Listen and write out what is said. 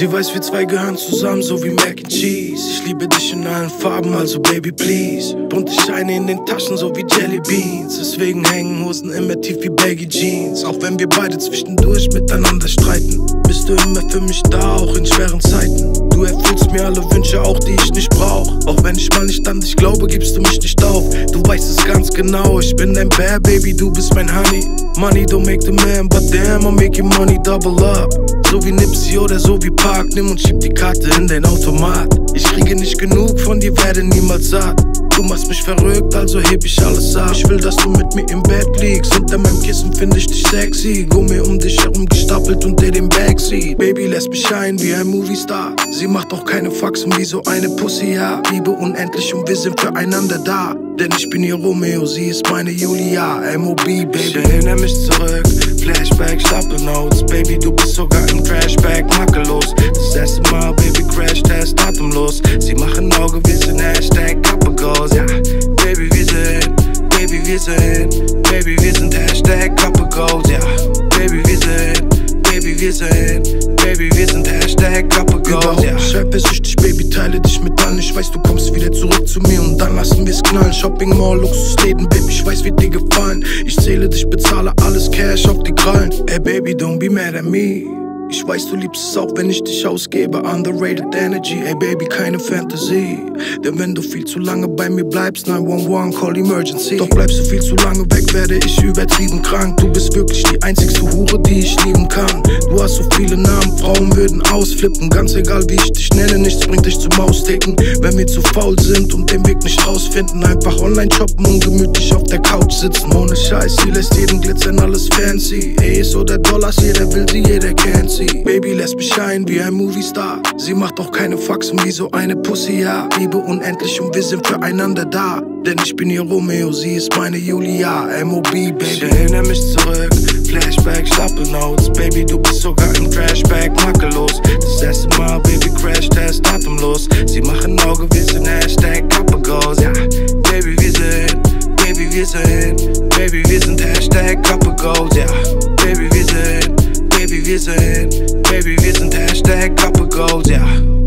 Sie weiß, wir zwei gehören zusammen, so wie Mac and Cheese. Ich liebe dich in allen Farben, also Baby please. Bunte Scheine in den Taschen, so wie Jelly Beans. Deswegen hängen Hosen immer tief wie Baggy Jeans. Auch wenn wir beide zwischendurch miteinander streiten, bist du immer für mich da, auch in schweren Zeiten. Du erfüllst mir alle Wünsche, auch die ich nicht brauch. Auch wenn ich mal nicht an dich glaube, gibst du mich nicht auf. Du weißt es ganz genau, ich bin dein Bear, Baby, du bist mein Honey. Money don't make the man, but damn, I'm making money double up. So wie Nipsey oder so wie Park, nimm und schieb die Karte in den Automat. Ich kriege nicht genug von dir, werde niemals satt. Du machst mich verrückt, also heb ich alles ab. Ich will, dass du mit mir im Bett liegst. Unter meinem Kissen find ich dich sexy. Gummi um dich herum gestapelt unter dem Backseat. Baby lässt mich scheinen wie ein Moviestar. Sie macht auch keine Faxen wie so eine Pussy, ja. Liebe unendlich und wir sind füreinander da. Denn ich bin ihr Romeo, sie ist meine Julia. MOB, Baby. Ich erinnere mich zurück, Flashback, Stapelnotes. Baby, du bist sogar im Crashback, makellos. Das erste Mal, Baby, Crashtest, atemlos. Sie machen Auge, wir sind Hashtag, Couple Goals, ja. Baby, wir sind, Baby, wir sind, Baby, wir sind Hashtag, Couple Goals, ja. Baby, wir sind, Baby, wir sind, Baby, wir sind Hashtag, Couple Goals, ja. Ich rappe süchtig, Baby, teile dich mit allen. Ich weiß, du kommst wieder zurück zu mir und dann lassen wir's knallen. Shopping Mall, Luxusläden, Baby, ich weiß, wird dir gefallen. Ich zähle dich, bezahle alles Cash auf die Krallen. Ey, Baby, don't be mad at me. Ich weiß, du liebst es auch, wenn ich dich ausgebe. Underrated Energy, ey Baby, keine Fantasy. Denn wenn du viel zu lange bei mir bleibst, 911, call emergency. Doch bleibst du viel zu lange weg, werde ich übertrieben krank. Du bist wirklich die einzigste Hure, die ich lieben kann. Du hast so viele Namen, Frauen würden ausflippen. Ganz egal, wie ich dich nenne, nichts bringt dich zum Austicken. Wenn wir zu faul sind und den Weg nicht rausfinden, einfach online shoppen und gemütlich auf der Couch sitzen. Ohne Scheiß, sie lässt jeden glitzern, alles fancy. Ace oder Dollars, jeder will sie, jeder kennt sie. Baby lässt mich scheinen wie ein Moviestar. Sie macht auch keine Faxen wie so eine Pussy, ja. Liebe unendlich und wir sind füreinander da. Denn ich bin ihr Romeo, sie ist meine Julia. MOB, Baby. Ich erinnere mich zurück, Flashback, Stapelnotes. Baby, du bist sogar im Crashback, makellos. Das erste Mal, Baby, Crashtest, atemlos. Sie machen Auge, wir sind Hashtag, Couple Goals, ja. Baby, wir sind, Baby, wir sind, Baby, wir sind Hashtag, Couple Goals, ja. Baby, wir sind, Baby, wir sind, Baby, wir sind Hashtag, Couple Goals, ja.